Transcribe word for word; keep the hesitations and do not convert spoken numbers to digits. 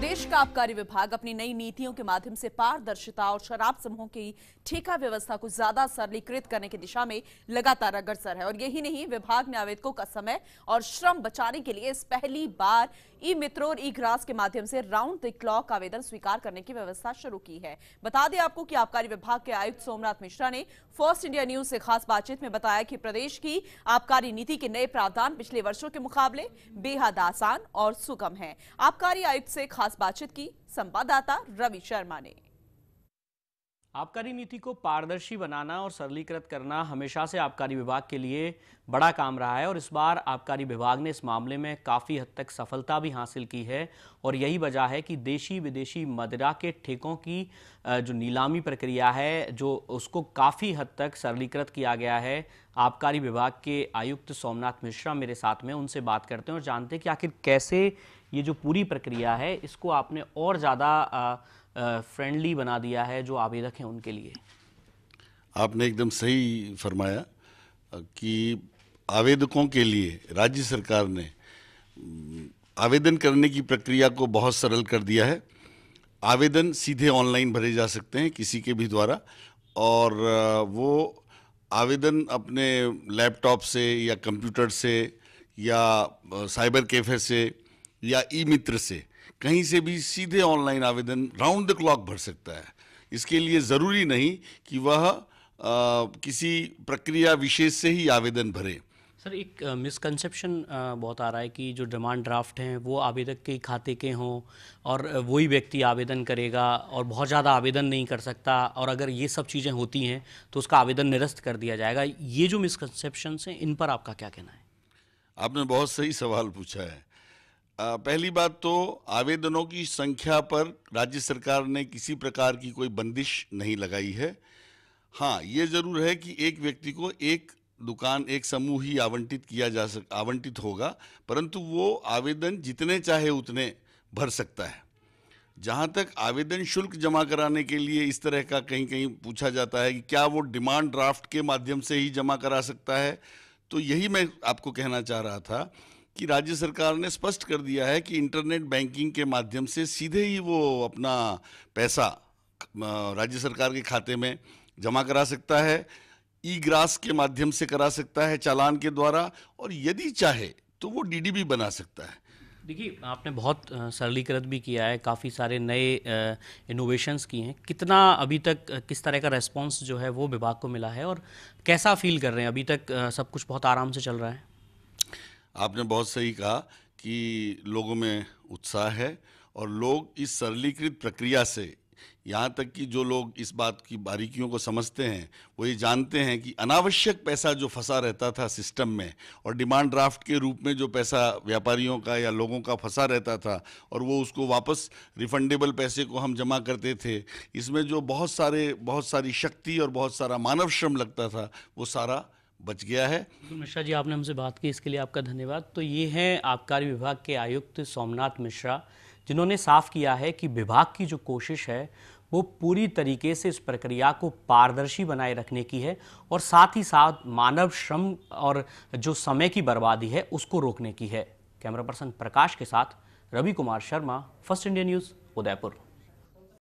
देश का आबकारी विभाग अपनी नई नीतियों के माध्यम से पारदर्शिता और शराब समूहों की ठेका व्यवस्था को ज्यादा सरलीकृत करने की दिशा में लगातार अग्रसर है। और यही नहीं, विभाग ने आवेदकों का समय और श्रम बचाने के लिए इस पहली बार ई मित्रों और ई ग्रास के माध्यम से राउंड द क्लॉक आवेदन स्वीकार करने की व्यवस्था शुरू की है। बता दें आपको कि आबकारी विभाग के आयुक्त सोमनाथ मिश्रा ने फर्स्ट इंडिया न्यूज से खास बातचीत में बताया कि प्रदेश की आबकारी नीति के नए प्रावधान पिछले वर्षों के मुकाबले बेहद आसान और सुगम है। आबकारी आयुक्त से खास बातचीत की संवाददाता रवि शर्मा ने। आबकारी नीति को पारदर्शी बनाना और सरलीकृत करना हमेशा से आबकारी विभाग के लिए बड़ा काम रहा है और इस बार आबकारी विभाग ने इस मामले में काफ़ी हद तक सफलता भी हासिल की है। और यही वजह है कि देशी विदेशी मदिरा के ठेकों की जो नीलामी प्रक्रिया है, जो उसको काफ़ी हद तक सरलीकृत किया गया है। आबकारी विभाग के आयुक्त सोमनाथ मिश्रा मेरे साथ में, उनसे बात करते हैं और जानते हैं कि आखिर कैसे ये जो पूरी प्रक्रिया है इसको आपने और ज़्यादा फ्रेंडली बना दिया है जो आवेदक हैं उनके लिए। आपने एकदम सही फरमाया कि आवेदकों के लिए राज्य सरकार ने आवेदन करने की प्रक्रिया को बहुत सरल कर दिया है। आवेदन सीधे ऑनलाइन भरे जा सकते हैं किसी के भी द्वारा, और वो आवेदन अपने लैपटॉप से या कंप्यूटर से या साइबर कैफे से या ई मित्र से कहीं से भी सीधे ऑनलाइन आवेदन राउंड द क्लॉक भर सकता है। इसके लिए ज़रूरी नहीं कि वह आ, किसी प्रक्रिया विशेष से ही आवेदन भरे। सर, एक मिसकंसेप्शन बहुत आ रहा है कि जो डिमांड ड्राफ्ट हैं वो आवेदक के खाते के हों और वही व्यक्ति आवेदन करेगा और बहुत ज़्यादा आवेदन नहीं कर सकता, और अगर ये सब चीज़ें होती हैं तो उसका आवेदन निरस्त कर दिया जाएगा। ये जो मिसकंसेप्शंस हैं इन पर आपका क्या कहना है? आपने बहुत सही सवाल पूछा है। आ, पहली बात तो आवेदनों की संख्या पर राज्य सरकार ने किसी प्रकार की कोई बंदिश नहीं लगाई है। हाँ, ये ज़रूर है कि एक व्यक्ति को एक दुकान, एक समूह ही आवंटित किया जा सक आवंटित होगा, परंतु वो आवेदन जितने चाहे उतने भर सकता है। जहाँ तक आवेदन शुल्क जमा कराने के लिए इस तरह का कहीं कहीं पूछा जाता है कि क्या वो डिमांड ड्राफ्ट के माध्यम से ही जमा करा सकता है, तो यही मैं आपको कहना चाह रहा था कि राज्य सरकार ने स्पष्ट कर दिया है कि इंटरनेट बैंकिंग के माध्यम से सीधे ही वो अपना पैसा राज्य सरकार के खाते में जमा करा सकता है, ई ग्रास के माध्यम से करा सकता है चालान के द्वारा, और यदि चाहे तो वो डीडी भी बना सकता है। देखिए, आपने बहुत सरलीकृत भी किया है, काफ़ी सारे नए इनोवेशंस किए हैं। कितना अभी तक किस तरह का रेस्पॉन्स जो है वो विभाग को मिला है और कैसा फील कर रहे हैं? अभी तक सब कुछ बहुत आराम से चल रहा है? आपने बहुत सही कहा कि लोगों में उत्साह है और लोग इस सरलीकृत प्रक्रिया से, यहाँ तक कि जो लोग इस बात की बारीकियों को समझते हैं वो ये जानते हैं कि अनावश्यक पैसा जो फंसा रहता था सिस्टम में और डिमांड ड्राफ्ट के रूप में जो पैसा व्यापारियों का या लोगों का फंसा रहता था और वो उसको वापस रिफंडेबल पैसे को हम जमा करते थे, इसमें जो बहुत सारे बहुत सारी शक्ति और बहुत सारा मानव श्रम लगता था वो सारा बच गया है। मिश्रा जी, आपने हमसे बात की, इसके लिए आपका धन्यवाद। तो ये हैं आबकारी विभाग के आयुक्त सोमनाथ मिश्रा, जिन्होंने साफ किया है कि विभाग की जो कोशिश है वो पूरी तरीके से इस प्रक्रिया को पारदर्शी बनाए रखने की है और साथ ही साथ मानव श्रम और जो समय की बर्बादी है उसको रोकने की है। कैमरा पर्सन प्रकाश के साथ Ravi Kumar Sharma, First India News, Udaipur.